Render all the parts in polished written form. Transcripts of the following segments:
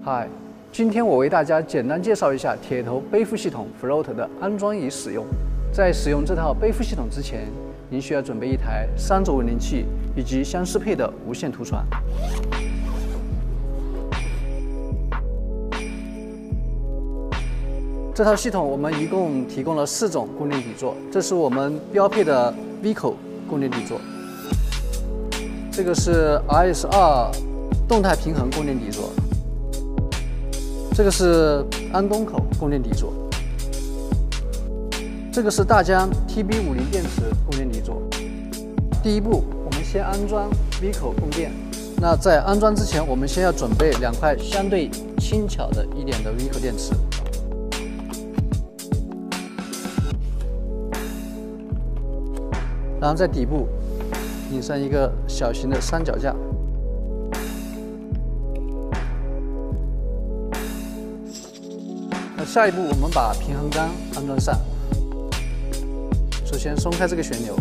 嗨，今天我为大家简单介绍一下铁头背负系统 Float 的安装与使用。在使用这套背负系统之前，您需要准备一台3轴稳定器以及相适配的无线图传。这套系统我们一共提供了4种供电底座，这是我们标配的 V 口供电底座，这个是 RS2 动态平衡供电底座。 这个是安东口供电底座，这个是大疆 TB50电池供电底座。第一步，我们先安装 V 口供电。那在安装之前，我们先要准备2块相对轻巧的1点的 V 口电池，然后在底部引上一个小型的三脚架。 下一步，我们把平衡杆安装上。首先松开这个旋钮，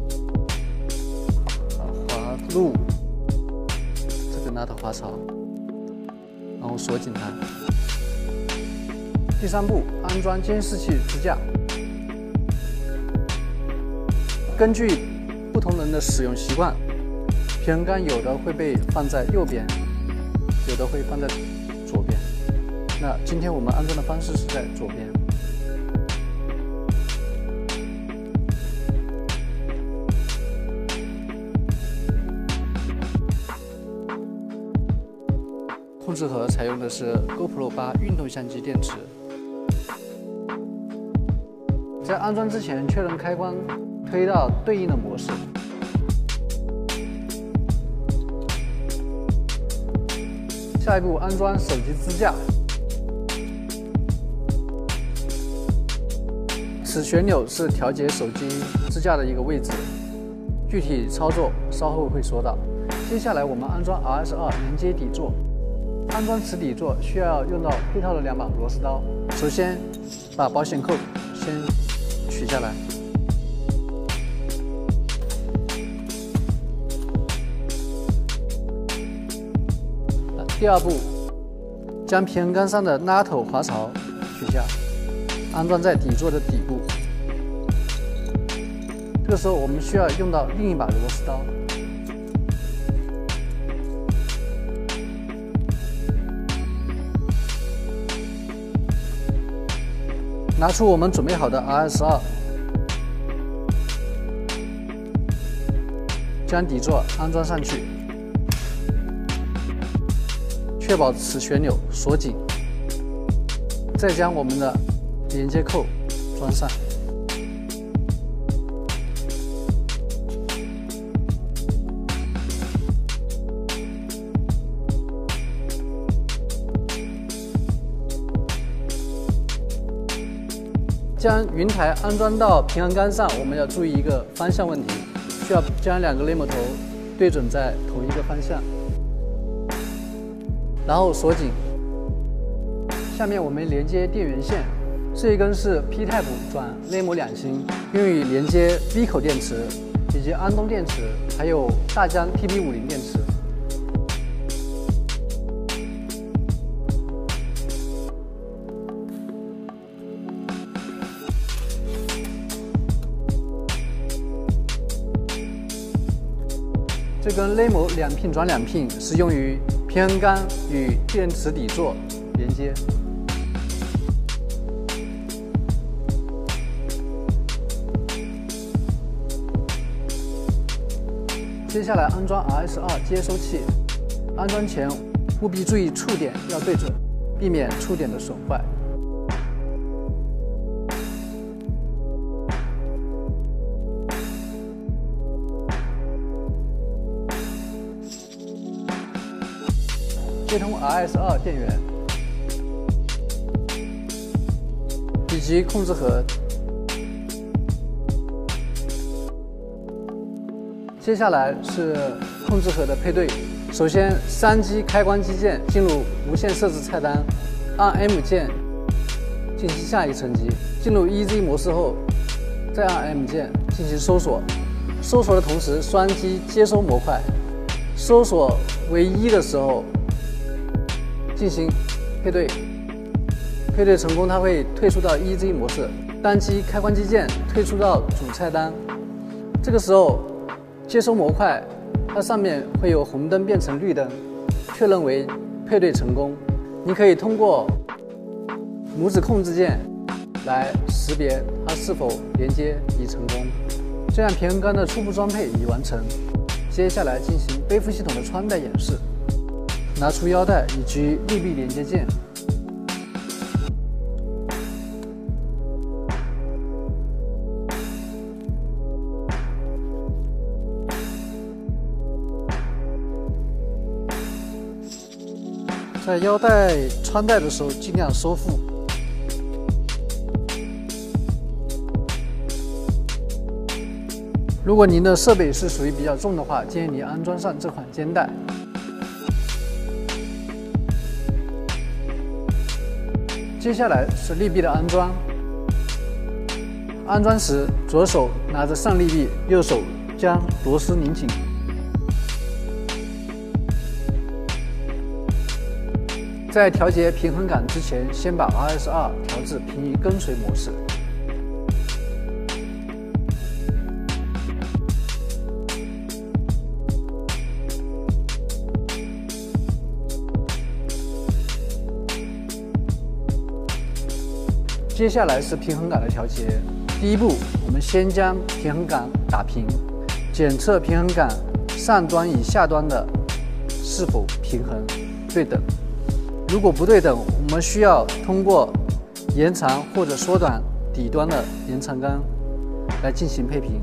滑入这个拉头滑槽，然后锁紧它。第3步，安装监视器支架。根据不同人的使用习惯，平衡杆有的会被放在右边，有的会放在左边。 那今天我们安装的方式是在左边。控制盒采用的是 GoPro 8运动相机电池。在安装之前，确认开关推到对应的模式。下一步，安装手机支架。 此旋钮是调节手机支架的一个位置，具体操作稍后会说到。接下来我们安装 RS2 连接底座。安装此底座需要用到配套的2把螺丝刀。首先把保险扣先取下来，第2步将平衡杆上的拉头滑槽取下。 安装在底座的底部。这个时候，我们需要用到另一把螺丝刀。拿出我们准备好的 RS2， 将底座安装上去，确保此旋钮锁紧，再将我们的 连接扣装上，将云台安装到平衡杆上，我们要注意一个方向问题，需要将2个雷姆头对准在同一个方向，然后锁紧。下面我们连接电源线。 这一根是 P Type 转 LEMO 2星，用于连接 V 口电池以及安东电池，还有大疆 TB50电池。这根 LEMO 2 pin 转2 pin 是用于平衡杆与电池底座连接。 接下来安装 RS2 接收器，安装前务必注意触点要对准，避免触点的损坏。接通 RS2 电源以及控制盒。 接下来是控制盒的配对。首先，3级开关机键进入无线设置菜单，按 M 键进行下一个层级。进入 EZ 模式后，再按 M 键进行搜索。搜索的同时，双击接收模块。搜索为1的时候，进行配对，配对成功，它会退出到 EZ 模式，单击开关机键退出到主菜单。这个时候，接收模块它上面会有红灯变成绿灯，确认为配对成功。你可以通过拇指控制键来识别它是否连接已成功。这样平衡杆的初步装配已完成。接下来进行背负系统的穿戴演示。拿出腰带以及利弊连接件。在腰带穿戴的时候，尽量收腹。如果您的设备是属于比较重的话，建议你安装上这款肩带。接下来是利弊的安装。安装时，左手拿着上利弊，右手将螺丝拧紧。在调节平衡杆之前，先把 RS2 调至平移跟随模式。接下来是平衡杆的调节。第一步，我们先将平衡杆打平，检测平衡杆上端与下端的是否平衡对等。如果不对等，我们需要通过延长或者缩短底端的延长杆来进行配平。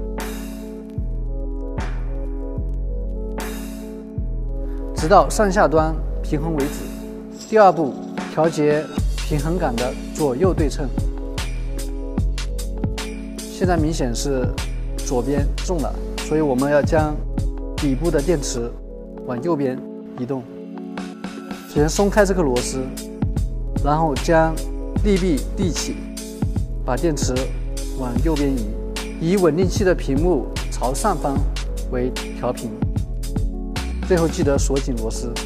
直到上下端平衡为止。第二步，调节平衡杆的左右对称。现在明显是左边重了，所以我们要将底部的电池往右边移动。首先松开这颗螺丝，然后将利弊立起，把电池往右边移，以稳定器的屏幕朝上方为调平。最后记得锁紧螺丝。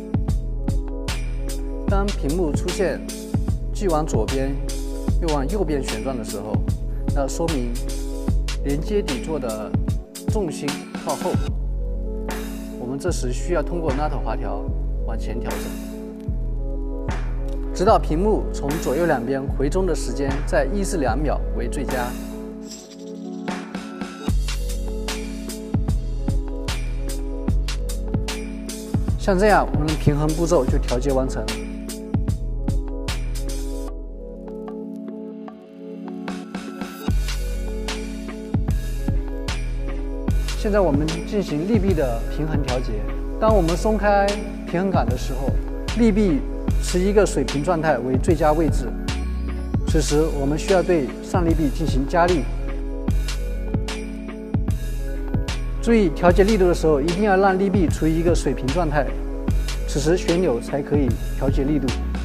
当屏幕出现既往左边又往右边旋转的时候，那说明连接底座的重心靠后，我们这时需要通过拉头滑条往前调整，直到屏幕从左右两边回中的时间在1至2秒为最佳。像这样，我们平衡步骤就调节完成。现在我们进行利弊的平衡调节。当我们松开平衡杆的时候，利弊持一个水平状态为最佳位置。此时我们需要对上利弊进行加力。注意调节力度的时候，一定要让利弊处于一个水平状态，此时旋钮才可以调节力度。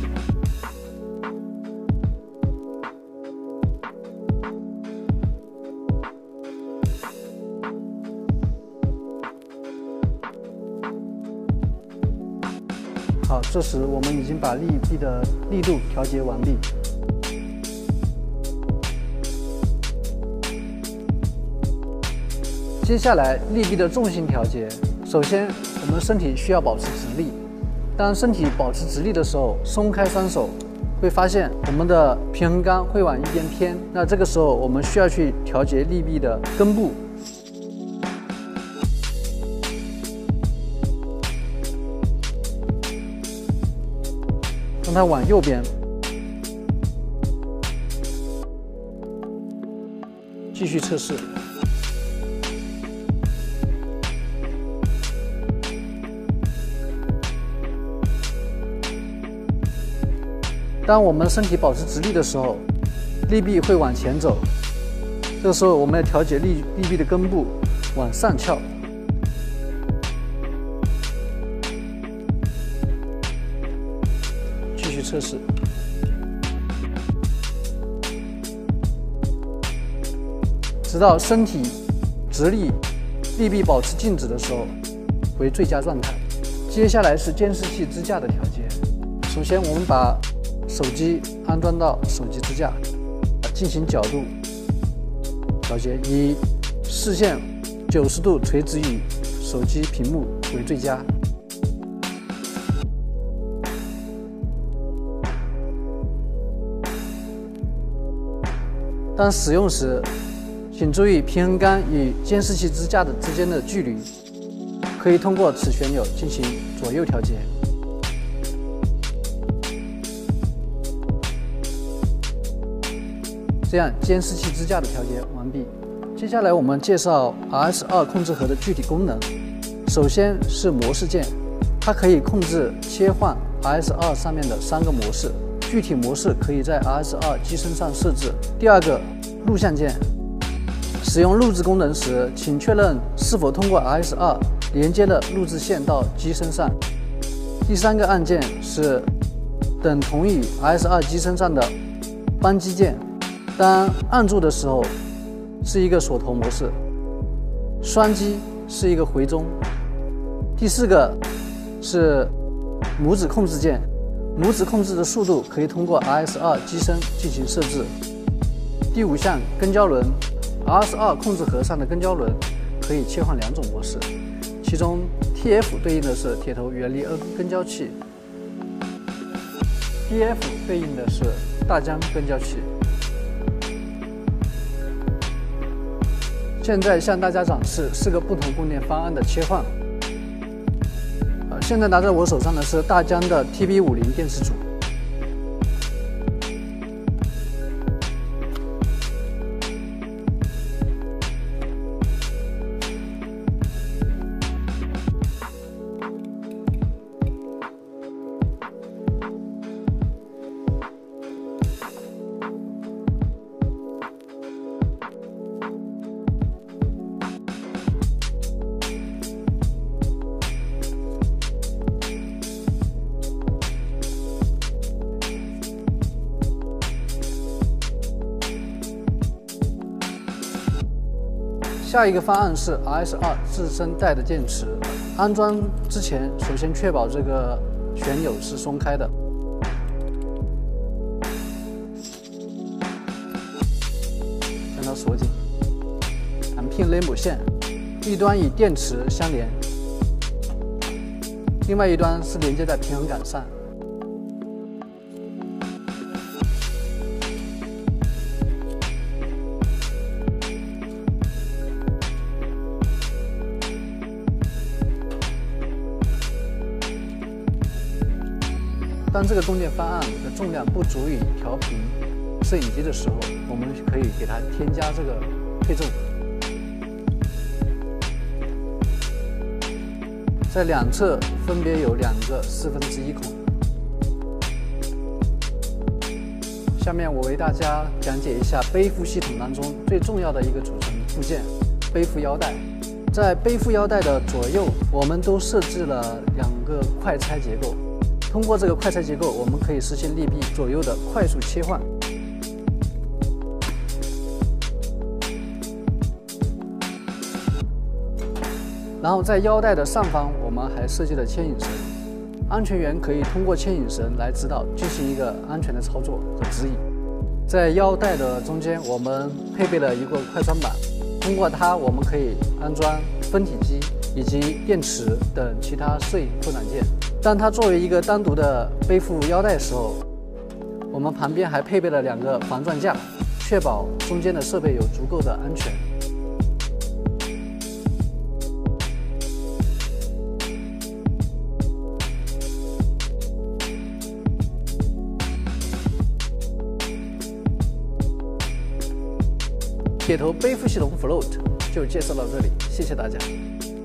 好，这时我们已经把利弊的力度调节完毕。接下来利弊的重心调节。首先，我们身体需要保持直立。当身体保持直立的时候，松开双手，会发现我们的平衡杆会往一边偏。那这个时候，我们需要去调节利弊的根部。让它往右边，继续测试。当我们身体保持直立的时候，利弊会往前走。这个时候，我们要调节利弊的根部往上翘。继续测试。直到身体直立，利弊保持静止的时候为最佳状态。接下来是监视器支架的调节。 首先，我们把手机安装到手机支架，进行角度调节，以视线90度垂直于手机屏幕为最佳。当使用时，请注意平衡杆与监视器支架之间的距离，可以通过此旋钮进行左右调节。这样，监视器支架的调节完毕。接下来我们介绍 RS2 控制盒的具体功能。首先是模式键，它可以控制切换 RS2 上面的3个模式。具体模式可以在 RS2 机身上设置。第二个，录像键，使用录制功能时，请确认是否通过 RS2 连接了录制线到机身上。第三个按键是等同于 RS2 机身上的扳机键，当按住的时候是一个锁头模式，双击是一个回中。第四个是拇指控制键。拇指控制的速度可以通过 RS2 机身进行设置。第5项跟焦轮 ，RS2 控制盒上的跟焦轮可以切换2种模式，其中 TF 对应的是铁头原理跟焦器 ，DF 对应的是大疆跟焦器。现在向大家展示4个不同供电方案的切换。现在拿在我手上的是大疆的 TB50电池组。下一个方案是 RS2 自身带的电池。安装之前，首先确保这个旋钮是松开的。将它锁紧，弹片雷姆线，一端与电池相连，另外一端是连接在平衡杆上。当这个供电方案的重量不足以调频摄影机的时候，我们可以给它添加这个配重，在两侧分别有2个1/4孔。下面我为大家讲解一下背负系统当中最重要的一个组成部件——背负腰带。在背负腰带的左右，我们都设置了2个快拆结构。通过这个快拆结构，我们可以实现利弊左右的快速切换。然后在腰带的上方，我们还设计了牵引绳，安全员可以通过牵引绳来指导进行一个安全的操作和指引。在腰带的中间，我们配备了一个快穿板，通过它我们可以安装分体机以及电池等其他摄影扩展件。当它作为一个单独的背负腰带的时候，我们旁边还配备了2个防撞架，确保中间的设备有足够的安全。铁头背负系统 Float 就介绍到这里，谢谢大家。